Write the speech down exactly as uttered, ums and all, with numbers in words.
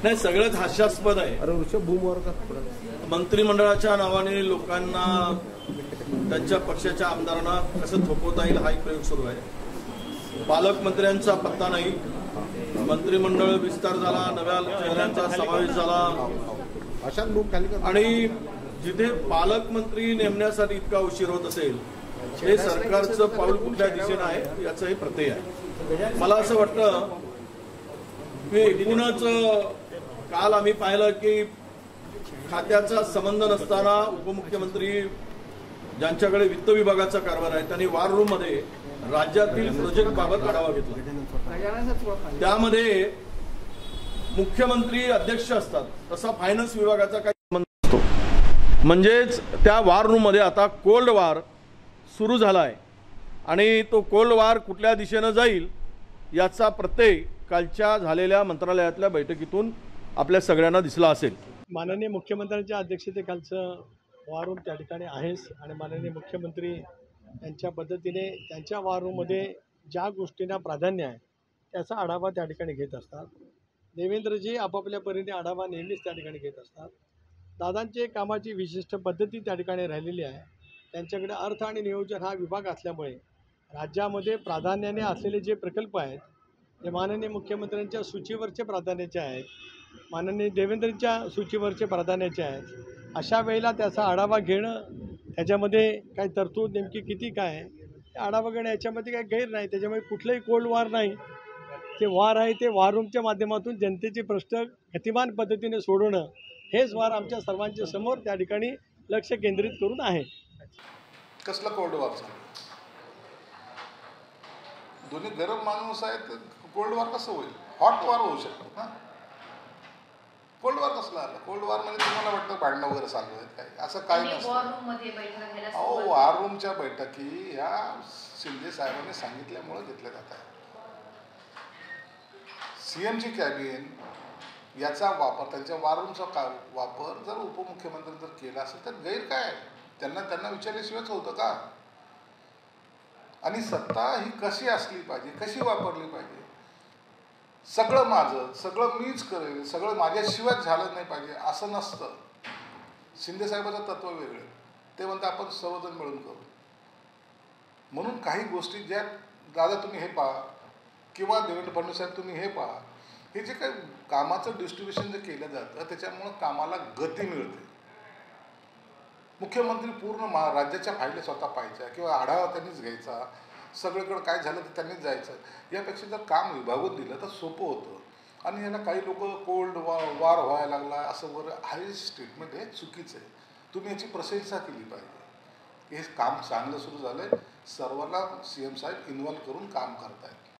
नाही, सगळंच हास्यास्पद आहे. अरे वृषभ भूमवर का मंत्रिमंडळाच्या नावाने लोकांना त्यांच्या पक्षाच्या आमदारांना कसं थोपवता येईल हा एक प्रयोग सुरू आहे. पालकमंत्र्यांचा पत्ता नाही, मंत्रिमंडळ विस्तार झाला, नव्या चेहऱ्यांचा समावेश झाला आणि जिथे पालकमंत्री नेमण्यासाठी इतका उशीर होत असेल हे सरकारचं पाऊल कुठल्या दिशेनं आहे याचं हे प्रत्यय आहे. मला असं वाटतं की एकूणच काल आम्ही पाहिलं की खात्याचा संबंध नसताना उपमुख्यमंत्री ज्यांच्याकडे वित्त विभागाचा कारभार आहे त्यांनी वार रूम मध्ये राज्यातील प्रोजेक्ट बाबत आढावा घेतला. त्यामध्ये मुख्यमंत्री अध्यक्ष असतात, तसा फायनान्स विभागाचा काही संबंध नसतो. म्हणजेच त्या वार रूम मध्ये आता कोल्ड वार सुरू झाला आहे आणि तो कोल्ड वार कुठल्या दिशेनं जाईल याचा प्रत्यय कालच्या झालेल्या मंत्रालयातल्या बैठकीतून आपल्या सगळ्यांना दिसला असेल. माननीय मुख्यमंत्र्यांच्या अध्यक्षतेखालचं वॉर रूम त्या ठिकाणी आहेच आणि माननीय मुख्यमंत्री यांच्या पद्धतीने त्यांच्या वॉर रूममध्ये ज्या गोष्टींना प्राधान्य आहे त्याचा आढावा त्या ठिकाणी घेत असतात. देवेंद्रजी आपापल्या परीने आढावा नेहमीच त्या ठिकाणी घेत असतात. दादांचे कामाची विशिष्ट पद्धती त्या ठिकाणी राहिलेली आहे. त्यांच्याकडे अर्थ आणि नियोजन हा विभाग असल्यामुळे राज्यामध्ये प्राधान्याने असलेले जे प्रकल्प आहेत ते माननीय मुख्यमंत्र्यांच्या सूचीवरचे प्राधान्याचे आहेत, माननीय देवेंद्रच्या सूचीवरचे प्राधान्याचे आहेत. अशा वेळेला त्याचा आढावा घेणं, त्याच्यामध्ये काय तरतूद नेमकी किती काय आहे आढावा घेणं याच्यामध्ये काही गैर नाही. त्याच्यामुळे कुठलंही कोल्ड वार नाही, ते वार आहे ते वार रूमच्या माध्यमातून जनतेचे प्रश्न गतिमान पद्धतीने सोडवणं हेच वार आमच्या सर्वांच्या समोर त्या ठिकाणी लक्ष केंद्रित करून आहे. कसला कोल्ड वार दोन्ही गरम माणूस आहेत, कोल्ड वार कसं होईल? हॉट वार होऊ शकतो ना. कोल्ड वार कसला आला? कोल्ड वार म्हणजे तुम्हाला वाटतं भांडणं वगैरे चालू आहेत काय? असं काही नसतं. अहो, वॉर रूमच्या बैठकी ह्या शिंदे साहेबांनी सांगितल्यामुळे घेतल्या जात आहेत. सीएमची कॅबिन याचा वापर, त्यांच्या वॉर रूमचा का वापर जर उपमुख्यमंत्री जर केला असेल तर गैर काय? त्यांना त्यांना विचारल्याशिवायच होतं का? आणि सत्ता ही कशी असली पाहिजे, कशी वापरली पाहिजे, सगळं माझं, सगळं मीच करेल, सगळं माझ्याशिवाय झालं नाही पाहिजे असं नसतं. शिंदे साहेबाचं तत्व वेगळं, ते म्हणतात आपण सर्वजण मिळून करू. म्हणून काही गोष्टी ज्या दादा तुम्ही हे पहा किंवा देवेंद्र फडणवीस साहेब तुम्ही हे पहा, हे जे काही कामाचं डिस्ट्रीब्युशन जे केलं जातं त्याच्यामुळं कामाला गती मिळते. मुख्यमंत्री पूर्ण मा राज्याच्या फायले स्वतः पाहायच्या किंवा आढावा त्यांनीच घ्यायचा, सगळीकडं काय झालं तर त्यांनीच जायचं. यापेक्षा जर काम विभागून दिलं तर सोपं होतं. आणि याला काही लोक कोल्ड वा वार व्हायला लागला असं वर हाय स्टेटमेंट हे चुकीचं आहे. तुम्ही याची प्रशंसा केली पाहिजे. हे काम चांगलं सुरू झालं आहे, सर्वांना सी एम साहेब इन्व्हॉल्व करून काम करत आहेत.